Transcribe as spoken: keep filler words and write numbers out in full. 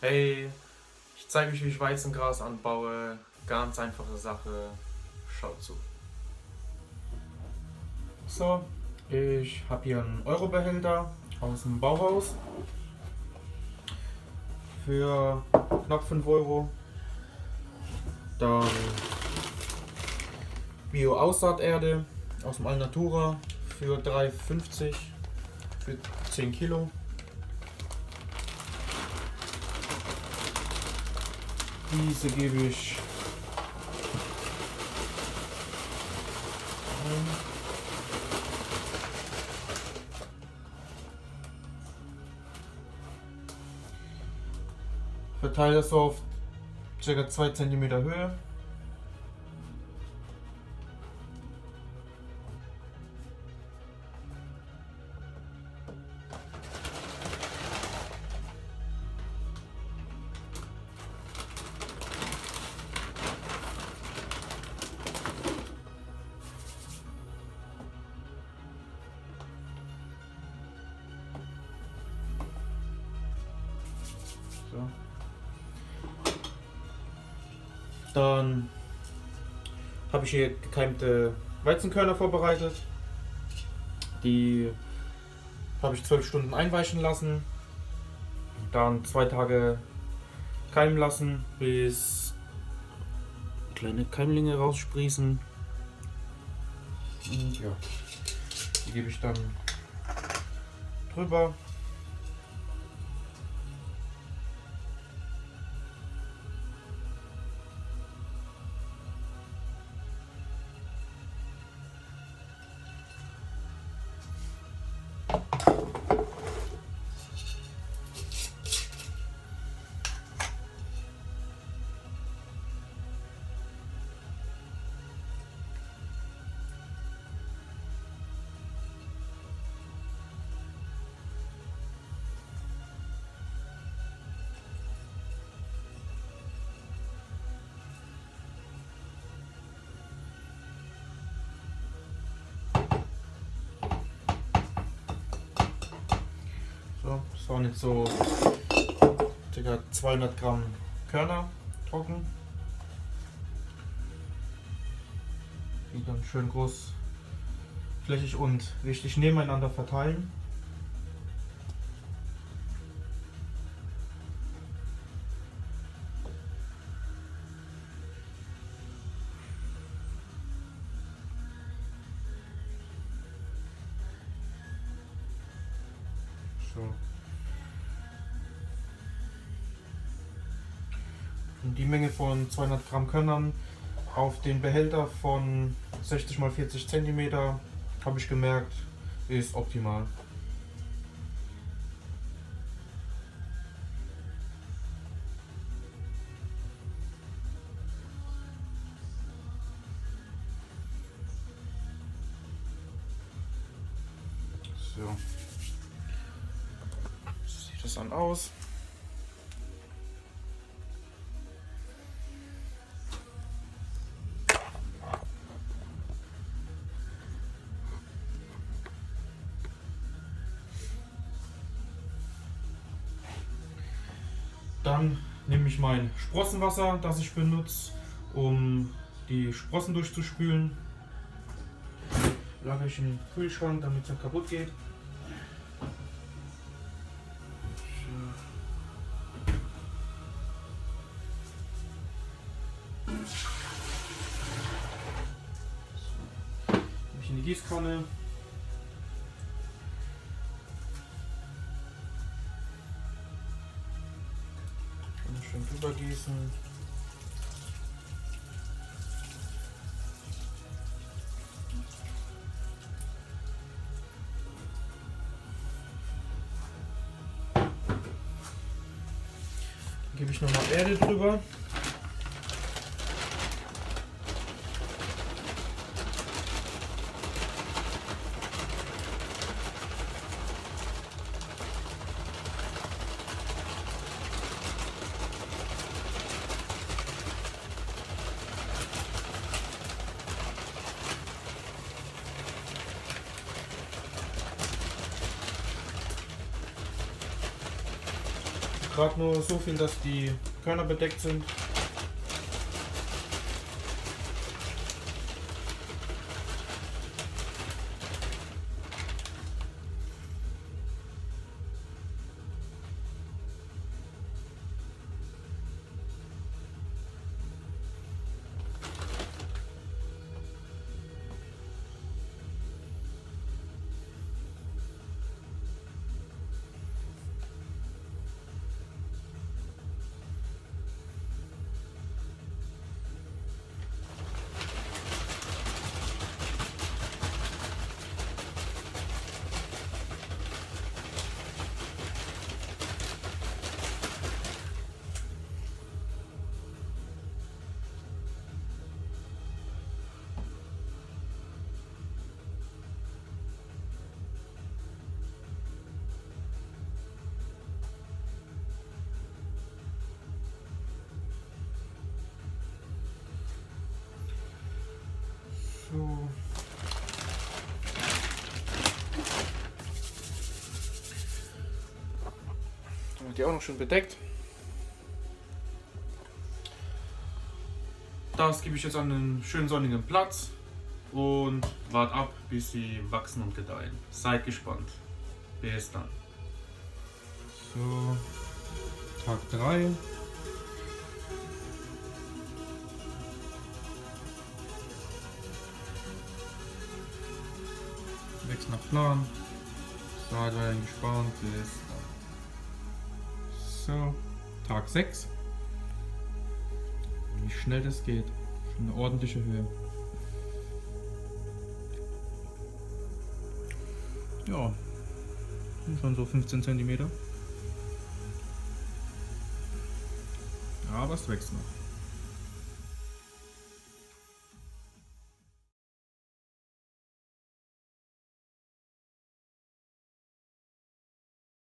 Hey, ich zeige euch, wie ich Weizengras anbaue. Ganz einfache Sache. Schaut zu. So, ich habe hier einen Eurobehälter aus dem Bauhaus für knapp fünf Euro. Dann Bio-Aussaaterde aus dem Alnatura für drei fünfzig für zehn Kilo. Diese gebe ich ein. Verteile das so auf ca. zwei Zentimeter Höhe. So. Dann habe ich hier gekeimte Weizenkörner vorbereitet. Die habe ich zwölf Stunden einweichen lassen. Dann zwei Tage keimen lassen, bis kleine Keimlinge raussprießen. Und ja, die gebe ich dann drüber. So, das waren jetzt so ca. zweihundert Gramm Körner trocken. Die dann schön großflächig und richtig nebeneinander verteilen. So. Und die Menge von zweihundert Gramm Körnern auf den Behälter von sechzig mal vierzig Zentimeter, habe ich gemerkt, ist optimal. So. Sieht das dann aus. Dann nehme ich mein Sprossenwasser, das ich benutze, um die Sprossen durchzuspülen. Lagere ich in den Kühlschrank, damit es nicht kaputt geht. Nehme ich in die Gießkanne. Schön drüber gießen. Dann gebe ich nochmal Erde drüber. Gerade nur so viel, dass die Körner bedeckt sind. So. Dann wird die auch noch schön bedeckt. Das gebe ich jetzt an einen schönen sonnigen Platz und warte ab, bis sie wachsen und gedeihen. Seid gespannt. Bis dann. So, Tag drei. Wächst nach Plan. Seid weiterhin gespannt. Bis dann. So, Tag sechs. Wie schnell das geht. Schon eine ordentliche Höhe. Ja, schon so fünfzehn Zentimeter. Aber es wächst noch.